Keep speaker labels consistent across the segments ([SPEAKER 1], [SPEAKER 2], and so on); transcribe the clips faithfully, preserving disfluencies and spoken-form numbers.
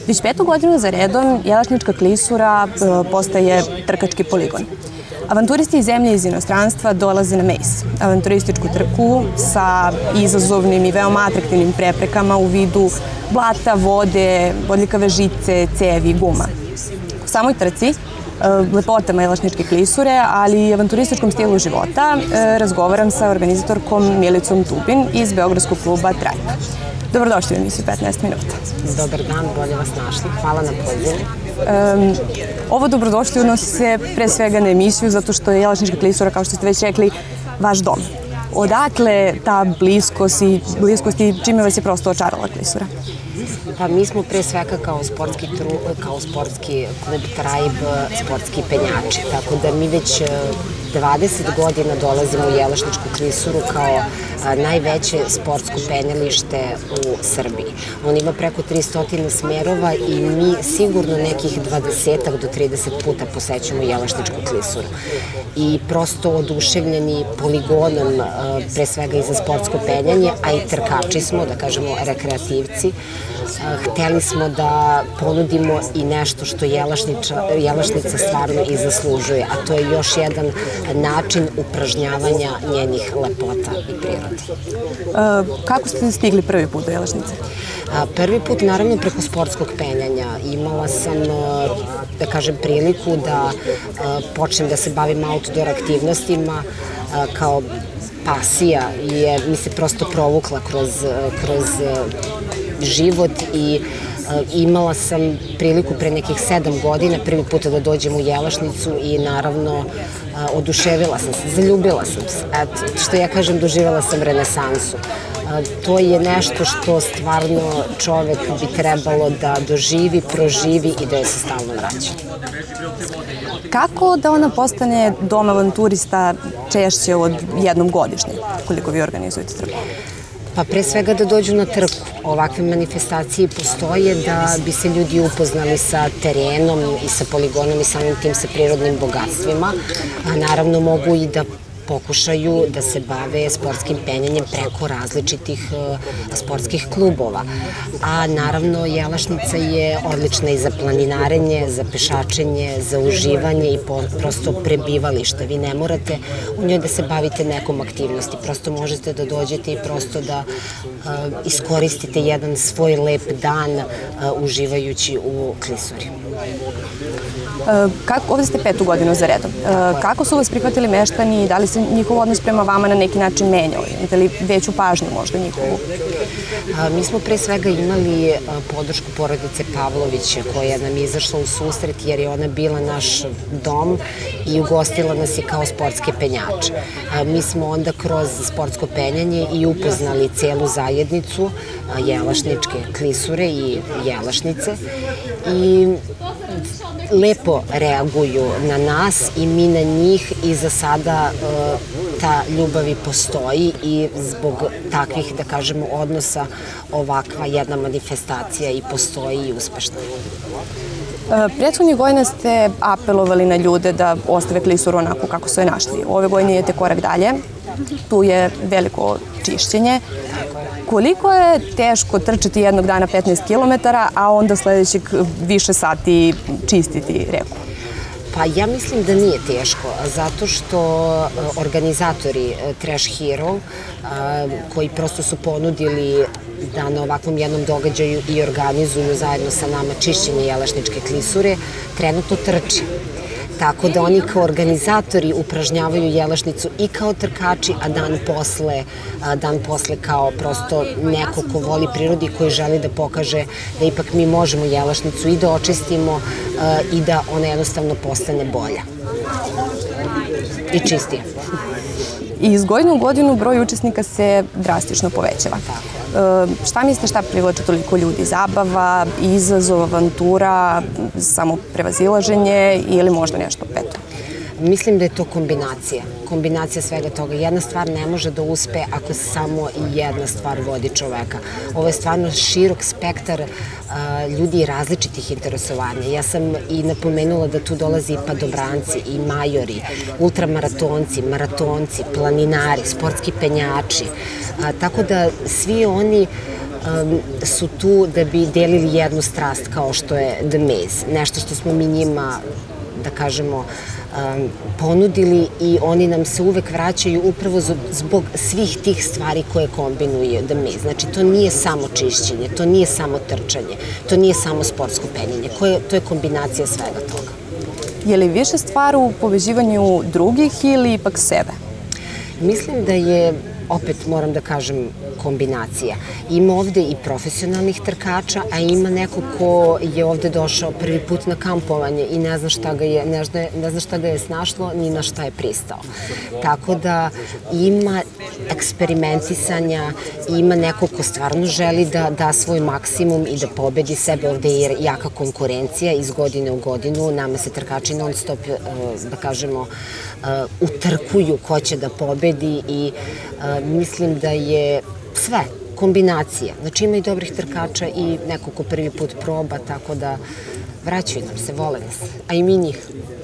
[SPEAKER 1] Već petu godinu za redom Jelašnička klisura postaje trkački poligon. Avanturisti iz zemlje i iz inostranstva dolaze na Mejs, avanturističku trku sa izazovnim i veoma atraktivnim preprekama u vidu blata, vode, bodljikave žice, cevi i guma. U samoj trci, lepotama Jelašničke klisure, ali i avanturističkom stilu života, razgovaram sa organizatorkom Milicom Dubin iz Beogradskog kluba Trajk. Dobrodošli u emisiju petnaest minuta.
[SPEAKER 2] Dobar dan, bolje vas našli. Hvala na pozivu.
[SPEAKER 1] Ovo dobrodošli odnosi se pre svega na emisiju zato što je Jelašnička klisura, kao što ste već rekli, vaš dom. Odakle ta bliskost i bliskost i čime vas je prosto očarala klisura?
[SPEAKER 2] Pa mi smo pre svega kao sportski, kao sportski klub Trajb, sportski penjači. Tako da mi već dvadeset godina dolazimo u Jelašničku klisuru kao najveće sportsko penjalište u Srbiji. On ima preko tristo smerova i mi sigurno nekih dvadesetak do trideset puta posećujemo Jelašničku klisuru. I prosto oduševljeni poligonom, pre svega i za sportsko penjanje, a i trkači smo, da kažemo rekreativci. Hteli smo da ponudimo i nešto što Jelašnica stvarno i zaslužuje, a to je još jedan način upražnjavanja njenih lepota i prirode.
[SPEAKER 1] Kako ste stigli prvi put do Jelašnice?
[SPEAKER 2] Prvi put, naravno, preko sportskog penjanja. Imala sam, da kažem, priliku da počnem da se bavim outdoor aktivnostima kao pasija, jer mi se prosto provukla kroz život i imala sam priliku pre nekih sedam godina prvi put da dođem u Jelašnicu i naravno oduševila sam se, zaljubila sam se. Eto, što ja kažem, doživjela sam renesansu. To je nešto što stvarno čovek bi trebalo da doživi, proživi i da je se stalno vraća.
[SPEAKER 1] Kako da ona postane dom avanturista češće od jednom godišnje, koliko vi organizujete trku?
[SPEAKER 2] Pa pre svega da dođu na trku. Ovakve manifestacije postoje da bi se ljudi upoznali sa terenom i sa poligonom i samim tim sa prirodnim bogatstvima. Naravno mogu i da pokušaju da se bave sportskim penjanjem preko različitih sportskih klubova. A naravno Jelašnica je odlična i za planinarenje, za pešačenje, za uživanje i prosto prebivalište. Vi ne morate u njoj da se bavite nekom aktivnosti, prosto možete da dođete i prosto da iskoristite jedan svoj lep dan uživajući u klisuri.
[SPEAKER 1] Ovde ste petu godinu za redom. Kako su vas prihvatili meštani i da li se njihov odnos prema vama na neki način menjao? Imate li veću pažnju možda njihovu?
[SPEAKER 2] Mi smo pre svega imali podršku porodice Pavlović koja nam je izašla u susret jer je ona bila naš dom i ugostila nas je kao sportske penjače. Mi smo onda kroz sportsko penjanje i upoznali celu zajednicu Jelašničke klisure i Jelašnice i lepo reaguju na nas i mi na njih i za sada ta ljubav i postoji i zbog takvih, da kažemo, odnosa ovakva jedna manifestacija i postoji i uspešna.
[SPEAKER 1] Prethodnih godina ste apelovali na ljude da ostave klisuru onako kako su je našli. Ove godine idete korak dalje. Tu je veliko čišćenje. Koliko je teško trčati jednog dana petnaest kilometara, a onda sledećeg više sati čistiti reku?
[SPEAKER 2] Pa ja mislim da nije teško, zato što organizatori Trash Hero, koji prosto su ponudili da na ovakvom jednom događaju i organizuju zajedno sa nama čišćenje Jelašničke klisure, trenutno trči. Tako da oni kao organizatori upražnjavaju Jelašnicu i kao trkači, a dan posle, dan posle kao prosto neko ko voli prirodu i koji želi da pokaže da ipak mi možemo Jelašnicu i da očistimo i da ona jednostavno postane bolja i čistija.
[SPEAKER 1] I iz godine u godinu broj učesnika se drastično povećava. Šta mislite šta privlače toliko ljudi? Zabava, izazov, avantura, samo prevazilaženje ili možda nešto peto?
[SPEAKER 2] Mislim da je to kombinacija. Kombinacija svega toga. Jedna stvar ne može da uspe ako samo jedna stvar vodi čoveka. Ovo je stvarno širok spektar ljudi i različitih interesovanja. Ja sam i napomenula da tu dolazi i padobranci, i majori, ultramaratonci, maratonci, planinari, sportski penjači. Tako da svi oni su tu da bi delili jednu strast kao što je The Maze. Nešto što smo mi njima, da kažemo, ponudili i oni nam se uvek vraćaju upravo zbog svih tih stvari koje kombinuje The Maze. Znači, to nije samo čišćenje, to nije samo trčanje, to nije samo sportsko penjenje, to je kombinacija svega toga.
[SPEAKER 1] Je li više stvar u povezivanju drugih ili ipak sebe?
[SPEAKER 2] Mislim da je, opet moram da kažem, kombinacija. Ima ovde i profesionalnih trkača, a ima neko ko je ovde došao prvi put na kampovanje i ne zna šta ga je, ne zna šta ga je snašlo, ni na šta je pristao. Tako da ima eksperimentisanja, ima neko ko stvarno želi da da svoj maksimum i da pobedi sebe. Ovde je jaka konkurencija iz godine u godinu. Nama se trkači non stop, da kažemo, utrkuju ko će da pobedi i mislim da je sve kombinacija. Znači ima i dobrih trkača i neko ko prvi put proba, tako da vraćaju nam se, vole nas, a i mi njih.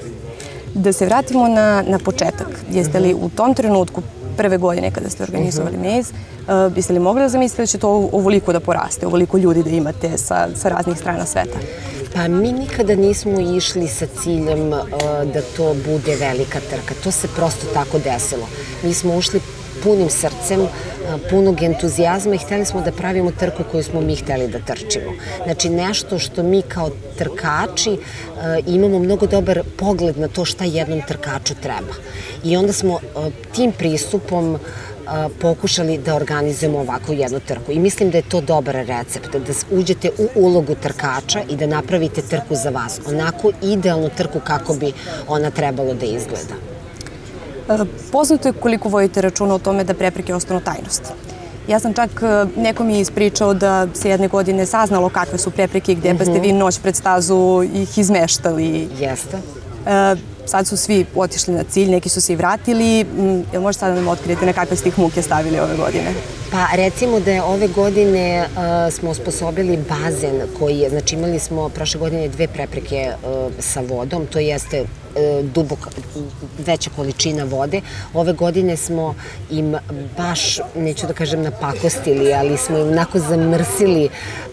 [SPEAKER 1] Da se vratimo na početak. Jeste li u tom trenutku, prve godine kada ste organizovali Maze, biste li mogli da zamislite da će to ovoliko da poraste, ovoliko ljudi da imate sa raznih strana sveta?
[SPEAKER 2] Pa mi nikada nismo išli sa ciljem da to bude velika trka. To se prosto tako desilo. Mi smo ušli punim srcem, punog entuzijazma i hteli smo da pravimo trku koju smo mi hteli da trčimo. Znači nešto što mi kao trkači imamo mnogo dobar pogled na to šta jednom trkaču treba. I onda smo tim pristupom pokušali da organizujemo ovakvu jednu trku. I mislim da je to dobar recept, da uđete u ulogu trkača i da napravite trku za vas. Onako idealnu trku kako bi ona trebalo da izgleda.
[SPEAKER 1] Poznato je koliko vodite računa o tome da prepreke ostanu tajnost. Ja sam čak nekom je ispričao da se jedne godine saznalo kakve su prepreke i gde, pa ste vi noć pred stazu ih izmeštali.
[SPEAKER 2] Jeste.
[SPEAKER 1] Sad su svi otišli na cilj, neki su se i vratili. Jel možete sada da nam otkrijete na kakve ste ih muke stavili ove godine?
[SPEAKER 2] Pa recimo da je ove godine smo osposobili bazen koji je, znači imali smo prošle godine dve prepreke sa vodom, to jeste duboka, veća količina vode. Ove godine smo im baš, neću da kažem napakostili, ali smo im onako zamrsili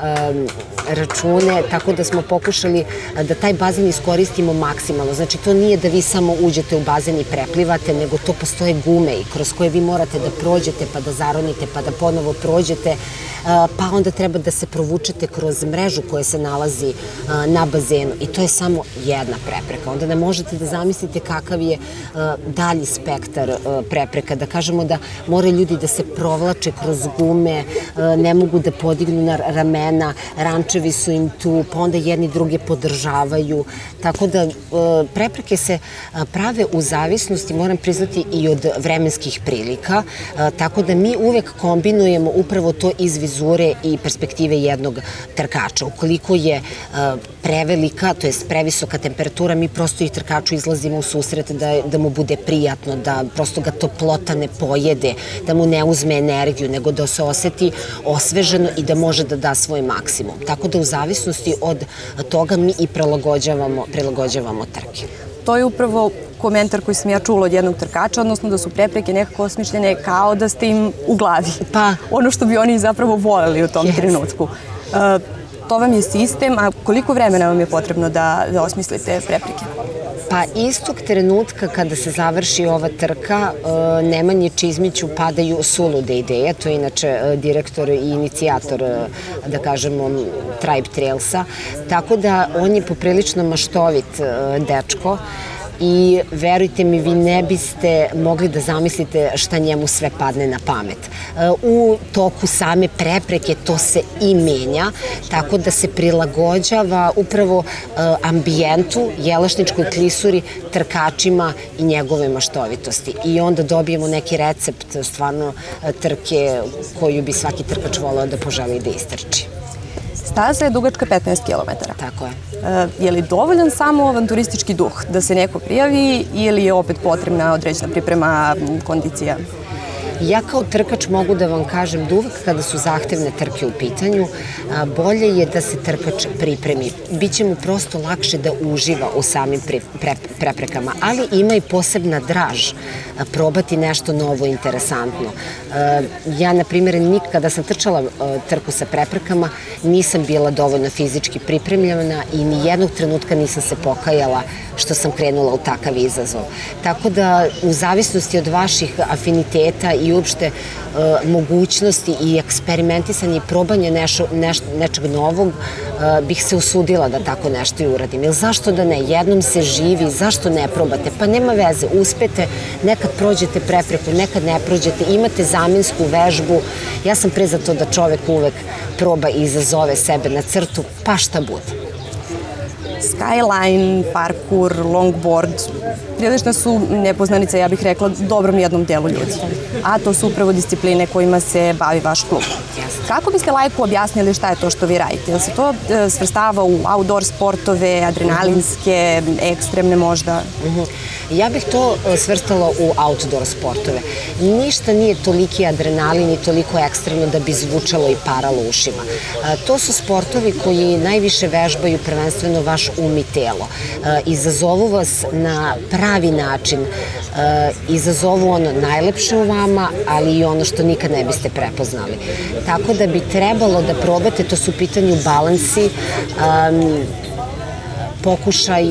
[SPEAKER 2] račune, tako da smo pokušali da taj bazen iskoristimo maksimalno. Znači to nije da vi samo uđete u bazen i preplivate, nego to postoje gume i kroz koje vi morate da prođete, pa da zaronite, pa da ponovo prođete, pa onda treba da se provučete kroz mrežu koja se nalazi na bazenu i to je samo jedna prepreka. Onda ne možete da zamislite kakav je dalji spektar prepreka. Da kažemo da moraju ljudi da se provlače kroz gume, ne mogu da podignu na ramena, rančevi su im tu, pa onda jedni druge podržavaju. Tako da prepreke se prave u zavisnosti, moram priznati, i od vremenskih prilika. Tako da mi uvek kombinujemo upravo to iz vizure i perspektive jednog trkača. Ukoliko je prevelika, to je previsoka temperatura, mi prosto i trkaču izlazimo u susret da mu bude prijatno, da prosto ga toplota ne pojede, da mu ne uzme energiju, nego da se oseti osveženo i da može da da svoj maksimum. Tako da u zavisnosti od toga mi i prilagođavamo trke.
[SPEAKER 1] To je upravo komentar koji sam ja čula od jednog trkača, odnosno da su prepreke nekako osmišljene kao da ste im u glavi. Pa. Ono što bi oni zapravo voleli u tom trenutku. To vam je sistem, a koliko vremena vam je potrebno da osmislite prepreke?
[SPEAKER 2] Pa istog trenutka kada se završi ova trka, Nemanji Čizmiću padaju sulude ideje, to je inače direktor i inicijator, da kažemo, Tribe Trailsa, tako da on je poprilično maštovit dečko i verujte mi, vi ne biste mogli da zamislite šta njemu sve padne na pamet. U toku same prepreke to se i menja, tako da se prilagođava upravo ambijentu, Jelašničkoj klisuri, trkačima i njegove maštovitosti. I onda dobijemo neki recept stvarno trke koju bi svaki trkač voleo da poželi da istrči.
[SPEAKER 1] Staza je dugačka petnaest kilometara.
[SPEAKER 2] Tako je.
[SPEAKER 1] Je li dovoljan samo avanturistički duh da se neko prijavi ili je opet potrebna određena priprema, kondicija?
[SPEAKER 2] Ja kao trkač mogu da vam kažem da uvek kada su zahtevne trke u pitanju, bolje je da se trkač pripremi. Biće mu prosto lakše da uživa u samim preprekama, ali ima i posebna draž probati nešto novo, interesantno. Ja, na primjer, kada sam trčala trku sa preprekama, nisam bila dovoljno fizički pripremljena i ni jednog trenutka nisam se pokajala što sam krenula u takav izazov. Tako da, u zavisnosti od vaših afiniteta i uopšte mogućnosti i eksperimentisanja i probanja nečeg novog, bih se usudila da tako nešto i uradim. Jer zašto da ne? Jednom se živi, zašto ne probate? Pa nema veze, uspete, nekad prođete prepreku, nekad ne prođete, imate zamensku vežbu. Ja sam pre za to da čovek uvek proba i izazove sebe na crtu, pa šta bude.
[SPEAKER 1] Skyline, parkour, longboard, prilično su nepoznanica, ja bih rekla, dobrom jednom delu ljudi. A to su upravo discipline kojima se bavi vaš klub. Kako biste lajku objasnili šta je to što vi radite? Da se to svrstava u outdoor sportove, adrenalinske, ekstremne možda?
[SPEAKER 2] Ja bih to svrstala u outdoor sportove. Ništa nije toliki adrenalin i toliko ekstremno da bi zvučalo i paralo ušima. To su sportovi koji najviše vežbaju prvenstveno vaš um i telo. Izazovu vas na pravi način. Izazovu ono najlepše u vama, ali i ono što nikad ne biste prepoznali. Tako da bi trebalo da probate, to su u pitanju balansi, pokušaj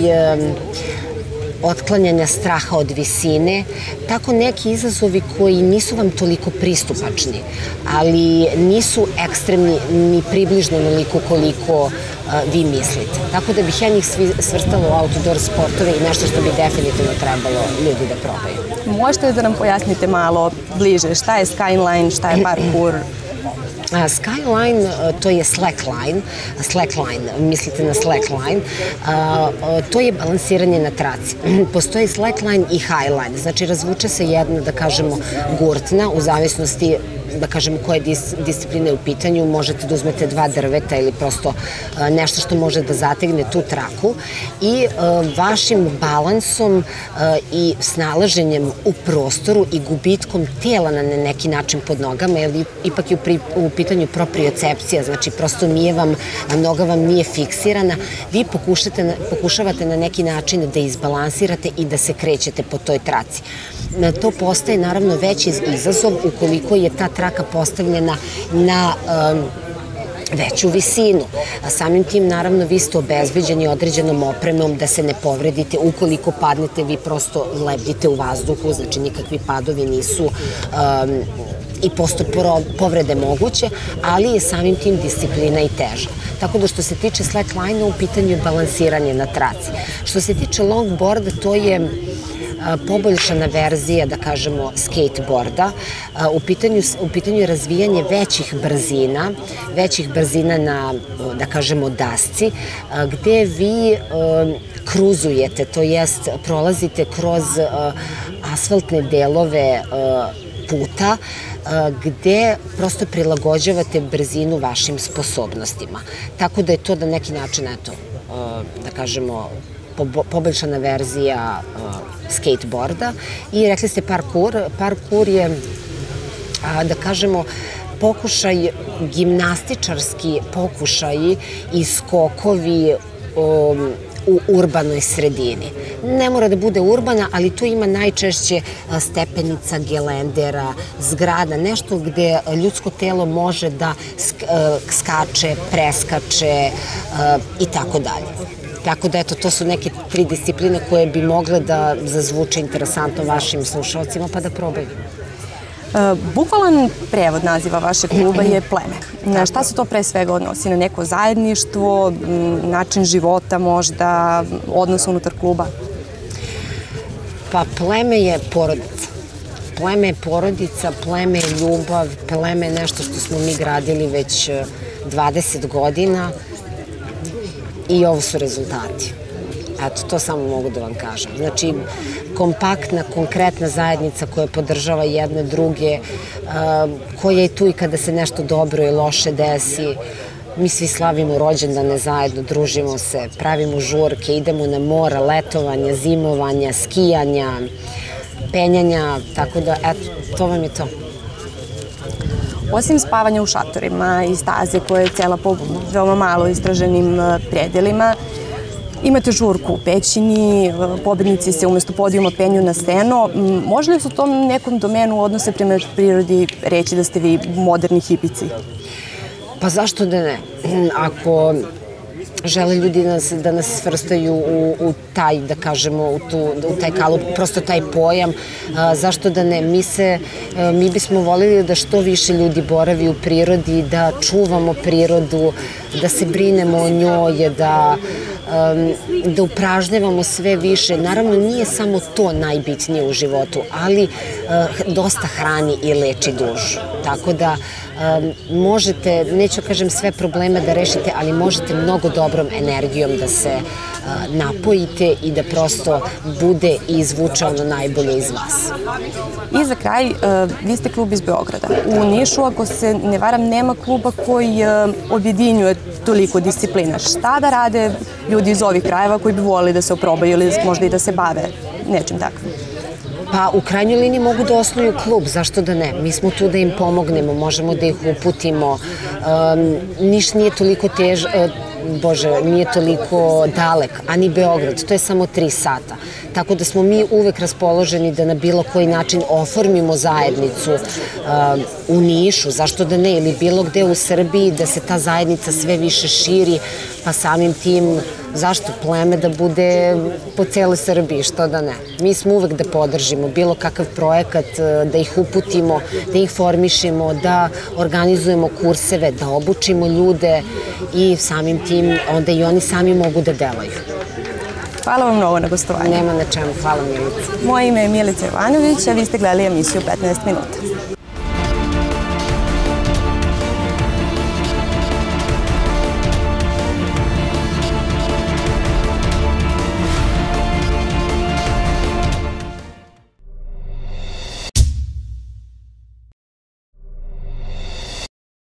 [SPEAKER 2] otklanjanja straha od visine, tako neki izazovi koji nisu vam toliko pristupačni, ali nisu ekstremni ni približno onoliko koliko vi mislite. Tako da bih ja njih svrstala u outdoor sportove i nešto što bi definitivno trebalo ljudi da probaju.
[SPEAKER 1] Možete da nam pojasnite malo bliže šta je Skyline, šta je parkour?
[SPEAKER 2] Skyline, to je slackline, slackline, mislite na slackline, to je balansiranje na traci. Postoji slackline i highline, znači razvuče se jedna, da kažemo, gurtna, u zavisnosti da kažem koje discipline u pitanju, možete da uzmete dva drveta ili prosto nešto što može da zategne tu traku i vašim balansom i snalaženjem u prostoru i gubitkom tela na neki način pod nogama, jer ipak je u pitanju propriocepcija, znači prosto nije vam, noga vam nije fiksirana, vi pokušavate na neki način da izbalansirate i da se krećete po toj traci. To postaje naravno veći izazov ukoliko je ta traka postavljena na veću visinu. Samim tim, naravno, vi ste obezbeđeni određenom opremom da se ne povredite. Ukoliko padnete, vi prosto lebdite u vazduhu, znači nikakvi padovi nisu i posto povrede moguće, ali je samim tim disciplina i teža. Tako da što se tiče slackline-a, u pitanju je balansiranje na traci. Što se tiče longboarda, to je poboljšana verzija, da kažemo, skateboarda. U pitanju je razvijanje većih brzina, većih brzina na, da kažemo, dasci, gde vi kruzujete, to jest prolazite kroz asfaltne delove puta, gde prosto prilagođavate brzinu vašim sposobnostima. Tako da je to na neki način, eto, da kažemo, poboljšana verzija skateboarda. I rekli ste parkour. Parkour je, da kažemo, pokušaj, gimnastičarski pokušaji i skokovi u urbanoj sredini. Ne mora da bude urbana, ali tu ima najčešće stepenica, gelendera, zgrada, nešto gde ljudsko telo može da skače, preskače i tako dalje. Tako da, eto, to su neke tri discipline koje bi mogle da zazvuče interesantno vašim slušalcima, pa da probaju.
[SPEAKER 1] Bukvalan prevod naziva vašeg kluba je pleme. Na šta se to pre svega odnosi? Na neko zajedništvo, način života možda, odnos unutar kluba?
[SPEAKER 2] Pa pleme je porodica. Pleme je porodica, pleme je ljubav, pleme je nešto što smo mi gradili već dvadeset godina. I ovo su rezultati. Eto, to samo mogu da vam kažem. Znači, kompaktna, konkretna zajednica koja podržava jedne druge, koja je tu i kada se nešto dobro i loše desi. Mi svi slavimo rođendane zajedno, družimo se, pravimo žurke, idemo na mora, letovanja, zimovanja, skijanja, penjanja, tako da, eto, to vam je to.
[SPEAKER 1] Osim spavanja u šatorima i staze koja je cela po veoma malo istraženim predelima, imate žurku u pećini, pobednici se umesto podijuma penju na seno. Može li se u tom nekom domenu odnose prema prirodi reći da ste vi moderni hipici?
[SPEAKER 2] Pa zašto da ne? Ako žele ljudi nas, da nas svrstaju u, u taj, da kažemo, u, tu, u taj kalup, prosto taj pojam, a, zašto da ne? Mi se, a, mi bismo voljeli da što više ljudi boravi u prirodi, da čuvamo prirodu, da se brinemo o njoj, da da upražnjavamo sve više. Naravno, nije samo to najbitnije u životu, ali dosta hrani i leči dušu. Tako da možete, neću kažem sve probleme da rešite, ali možete mnogo dobrom energijom da se napojite i da prosto bude i izvuče ono najbolje iz vas.
[SPEAKER 1] I za kraj, vi ste klub iz Beograda. U Nišu, ako se ne varam, nema kluba koji objedinjuje toliko disciplina. Šta da rade ljudi iz ovih krajeva koji bi volili da se oprobaju ili možda i da se bave nečim takvim?
[SPEAKER 2] Pa u krajnjoj liniji mogu da osnuju klub, zašto da ne? Mi smo tu da im pomognemo, možemo da ih uputimo. Niš nije toliko tež, bože, nije toliko dalek, a ni Beograd, to je samo tri sata. Tako da smo mi uvek raspoloženi da na bilo koji način oformimo zajednicu u Nišu, zašto da ne, ili bilo gde u Srbiji, da se ta zajednica sve više širi, pa samim tim zašto pleme da bude po celoj Srbiji, što da ne. Mi smo uvek da podržimo bilo kakav projekat, da ih uputimo, da ih formišemo, da organizujemo kurseve, da obučimo ljude i samim tim onda i oni sami mogu da delaju.
[SPEAKER 1] Hvala vam mnogo na gostovanju.
[SPEAKER 2] Nema na čemu, hvala Milica.
[SPEAKER 1] Moje ime je Milica Jovanović, a vi ste gledali emisiju petnaest minuta.